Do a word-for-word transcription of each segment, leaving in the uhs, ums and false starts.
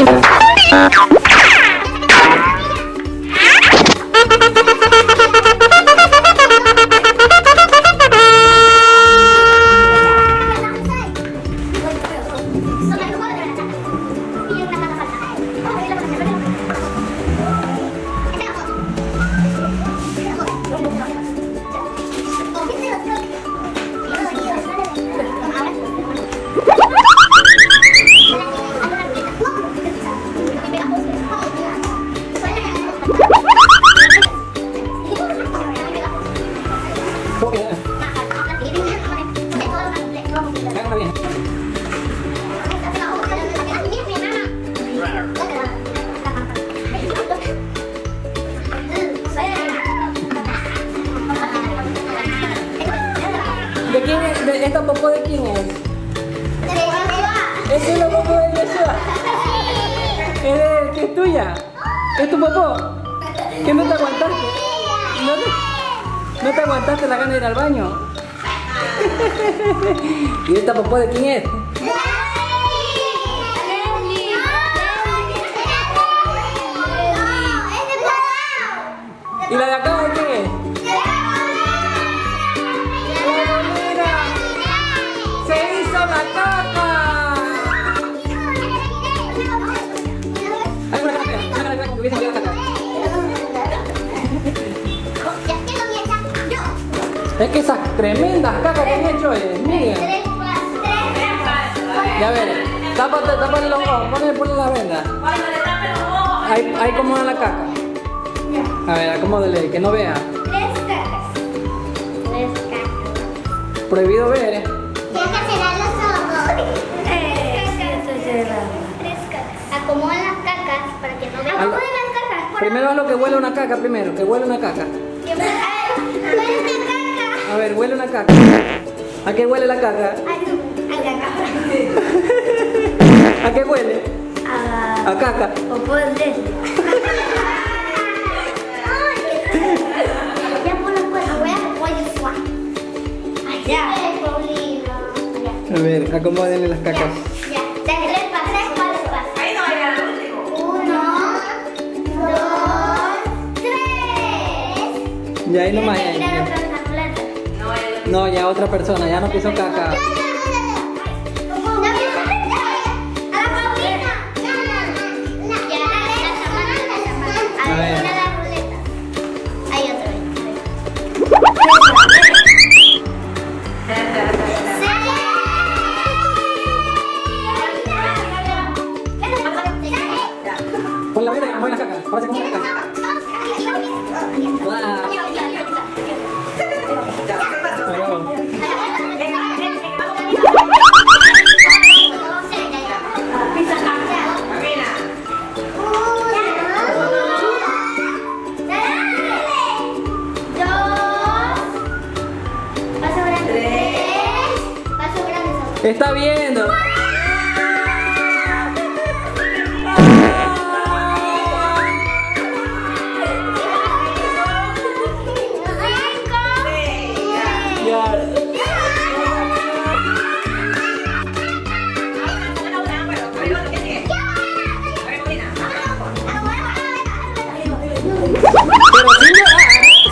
¿De quién es? ¿De esta popó de quién es? ¿Es una popó de Yeshua? ¿Es de, que es tuya? ¿Es tu popó? ¿Que no te aguantaste? ¿No te, no te aguantaste la gana de ir al baño? ¿Y esta popó de quién es? ¿Y la de acá de qué es? ¡Se hizo la caca! Hay una caca, una caca como que hubiese enviado caca. Es que esas tremendas cacas que han hecho es, miren. Ya ver, tápate, tápale los ojos, ponle, ponle la venda. Ahí, ahí como en la caca. A ver, acomódele, que no vea. Tres cacas. Tres cacas. Prohibido ver, ¿eh? Tienes que cerrar los ojos. Eh, Tres cacas. Acomodan las cacas para que no vean. Acomodan las cacas. Por Primero haz lo que huele una caca, primero, que huele una caca. Huele una caca. A ver, huele una caca. ¿A qué huele la caca? Ay, a caca. ¿A qué huele? A... A caca. Popó de Leslie. Ya pon la puerta, voy a pollo suave. Ay, ya. A ver, acomódenle las cacas. Ya, ya. Tres pasos, tres pasos. Ahí no era el último. Uno, dos, tres. Ya ahí nomás. Tienes que Ya, tirar ya. otra vez la plata. No, ya otra persona, ya no pisó caca. A ver, mira la ruleta. Ahí otra vez. Pon la venda que mueve la caca. Ahora se come la caca. Está viendo. Pero sin llorar.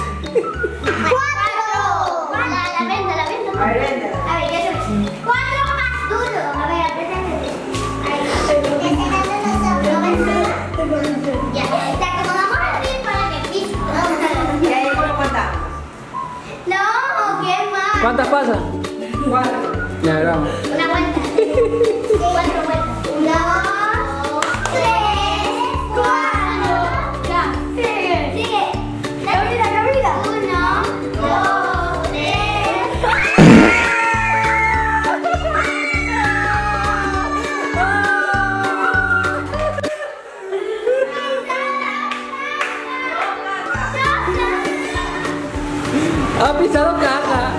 ¿Cuántas pasan? Cuatro. Ya, vamos. Una vuelta. Cuatro vueltas. Dos, tres, cuatro. Ya. Sigue. Sigue. Camila, Camila. Uno, dos, tres. Ha pisado caca.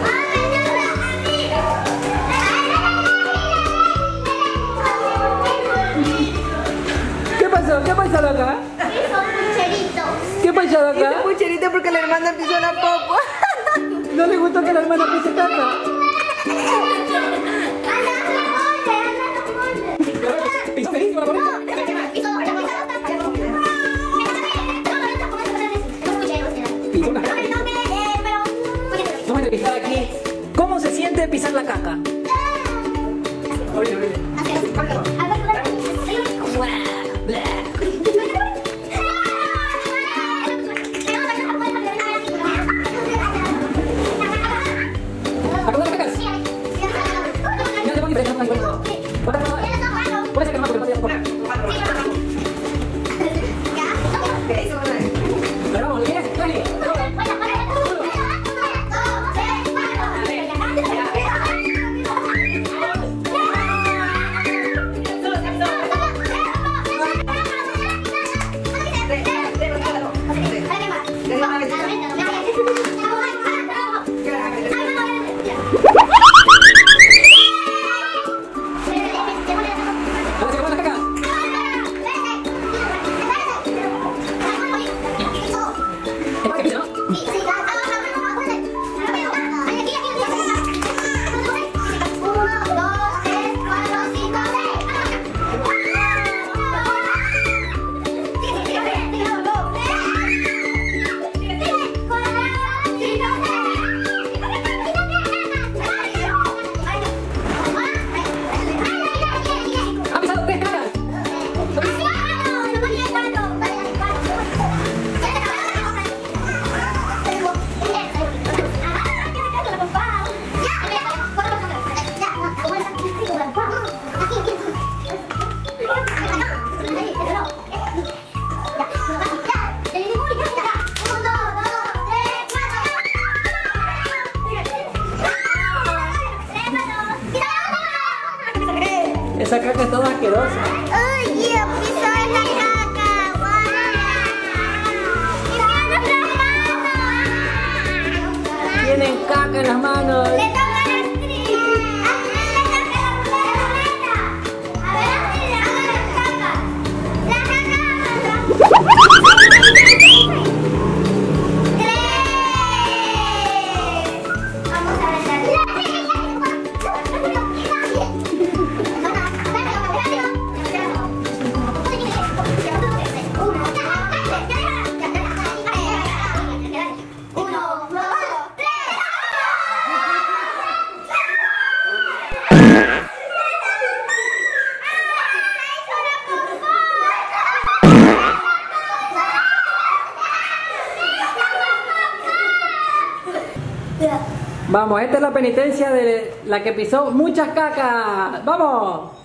¿Qué pasó? ¿Qué pasó acá? ¿Qué pasó acá? Hizo pucherito porque la hermana pisó la popo. ¿No le gustó que la hermana pise caca? Anda, anda, ponle, anda, ponle. ¿Pisó feísimo la pobreza? Pero vamos, diez, Tony. Esa caca es toda asquerosa. ¡Uy, yo piso esa caca! ¡Guau! ¡Tiene las manos! Tienen caca en las manos. ¡Le toca a la actriz! ¡A quién le toca la ruleta! A ver, Astrid, haga las cacas. ¡La caca! ¡Tres! Vamos a ver la Vamos, esta es la penitencia de la que pisó muchas cacas. ¡Vamos!